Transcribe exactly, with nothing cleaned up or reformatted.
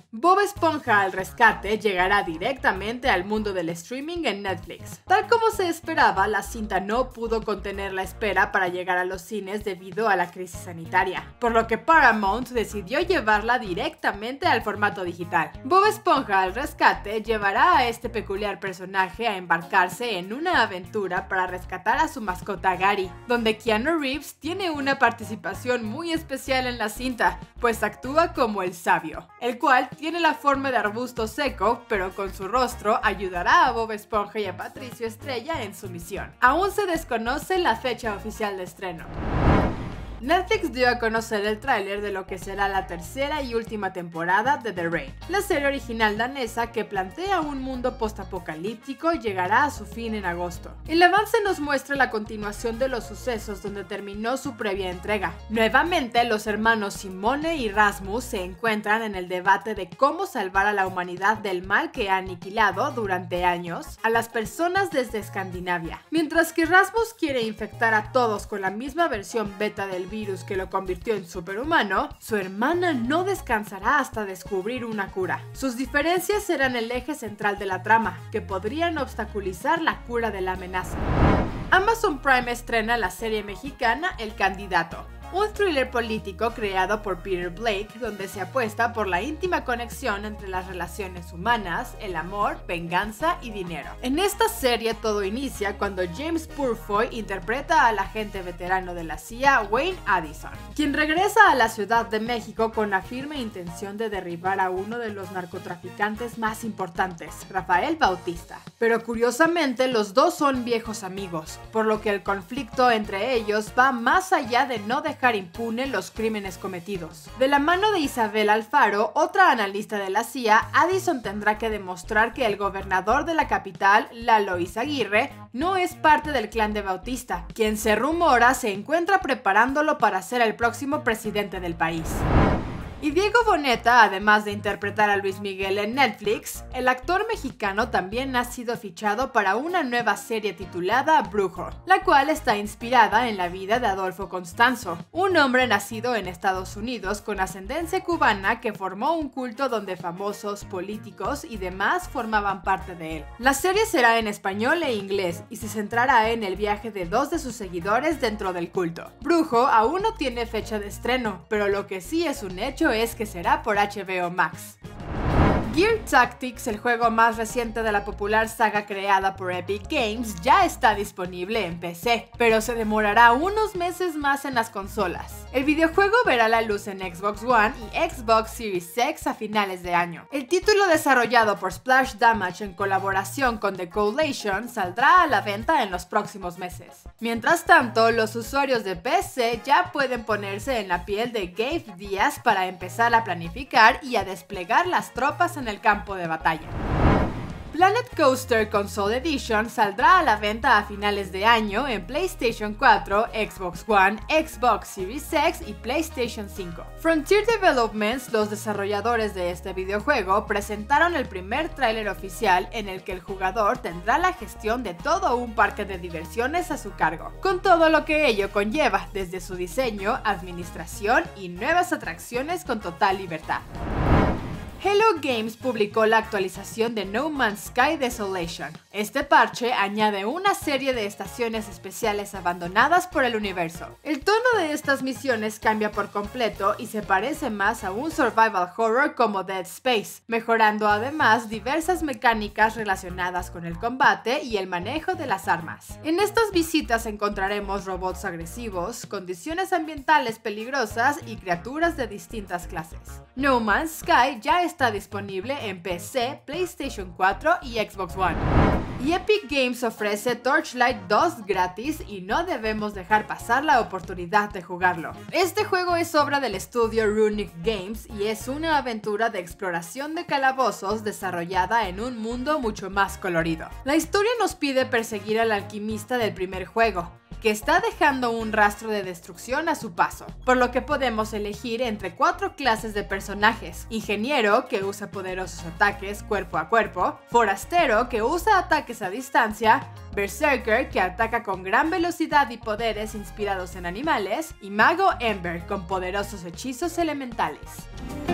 Bob Esponja al rescate llegará directamente al mundo del streaming en Netflix. Tal como se esperaba, la cinta no pudo contener la espera para llegar a los cines debido a la crisis sanitaria, por lo que Paramount decidió llevarla directamente al formato digital. Bob Esponja al rescate llevará a este peculiar personaje a embarcarse en una aventura para rescatar a su mascota Gary, donde Keanu Reeves tiene una participación muy especial en la cinta, pues actúa como el sabio, el cual tiene la forma de arbusto seco, pero con su rostro ayudará a Bob Esponja y a Patricio Estrella en su misión. Aún se desconoce la fecha oficial de estreno. Netflix dio a conocer el tráiler de lo que será la tercera y última temporada de The Rain. La serie original danesa que plantea un mundo postapocalíptico llegará a su fin en agosto. El avance nos muestra la continuación de los sucesos donde terminó su previa entrega. Nuevamente, los hermanos Simone y Rasmus se encuentran en el debate de cómo salvar a la humanidad del mal que ha aniquilado durante años a las personas desde Escandinavia. Mientras que Rasmus quiere infectar a todos con la misma versión beta del virus que lo convirtió en superhumano, su hermana no descansará hasta descubrir una cura. Sus diferencias serán el eje central de la trama, que podrían obstaculizar la cura de la amenaza. Amazon Prime estrena la serie mexicana El Candidato, un thriller político creado por Peter Blake donde se apuesta por la íntima conexión entre las relaciones humanas, el amor, venganza y dinero. En esta serie todo inicia cuando James Purefoy interpreta al agente veterano de la C I A Wayne Addison, quien regresa a la Ciudad de México con la firme intención de derribar a uno de los narcotraficantes más importantes, Rafael Bautista. Pero curiosamente los dos son viejos amigos, por lo que el conflicto entre ellos va más allá de no dejar impune los crímenes cometidos. De la mano de Isabel Alfaro, otra analista de la C I A, Addison tendrá que demostrar que el gobernador de la capital, Lalo Izaguirre, no es parte del clan de Bautista, quien se rumora se encuentra preparándolo para ser el próximo presidente del país. Y Diego Boneta, además de interpretar a Luis Miguel en Netflix, el actor mexicano también ha sido fichado para una nueva serie titulada Brujo, la cual está inspirada en la vida de Adolfo Constanzo, un hombre nacido en Estados Unidos con ascendencia cubana que formó un culto donde famosos, políticos y demás formaban parte de él. La serie será en español e inglés y se centrará en el viaje de dos de sus seguidores dentro del culto. Brujo aún no tiene fecha de estreno, pero lo que sí es un hecho es que será por H B O Max. Gear Tactics, el juego más reciente de la popular saga creada por Epic Games, ya está disponible en P C, pero se demorará unos meses más en las consolas. El videojuego verá la luz en Xbox One y Xbox Series X a finales de año. El título, desarrollado por Splash Damage en colaboración con The Coalition, saldrá a la venta en los próximos meses. Mientras tanto, los usuarios de P C ya pueden ponerse en la piel de Gabe Díaz para empezar a planificar y a desplegar las tropas en el campo de batalla. Planet Coaster Console Edition saldrá a la venta a finales de año en PlayStation cuatro, Xbox One, Xbox Series X y PlayStation cinco. Frontier Developments, los desarrolladores de este videojuego, presentaron el primer tráiler oficial en el que el jugador tendrá la gestión de todo un parque de diversiones a su cargo, con todo lo que ello conlleva, desde su diseño, administración y nuevas atracciones con total libertad. Hello Games publicó la actualización de No Man's Sky Desolation. Este parche añade una serie de estaciones especiales abandonadas por el universo. El tono de estas misiones cambia por completo y se parece más a un survival horror como Dead Space, mejorando además diversas mecánicas relacionadas con el combate y el manejo de las armas. En estas visitas encontraremos robots agresivos, condiciones ambientales peligrosas y criaturas de distintas clases. No Man's Sky ya está disponible en P C, PlayStation cuatro y Xbox One. Y Epic Games ofrece Torchlight dos gratis y no debemos dejar pasar la oportunidad de jugarlo. Este juego es obra del estudio Runic Games y es una aventura de exploración de calabozos desarrollada en un mundo mucho más colorido. La historia nos pide perseguir al alquimista del primer juego, que está dejando un rastro de destrucción a su paso, por lo que podemos elegir entre cuatro clases de personajes: ingeniero, que usa poderosos ataques cuerpo a cuerpo; forastero, que usa ataques a distancia; berserker, que ataca con gran velocidad y poderes inspirados en animales; y mago Ember, con poderosos hechizos elementales.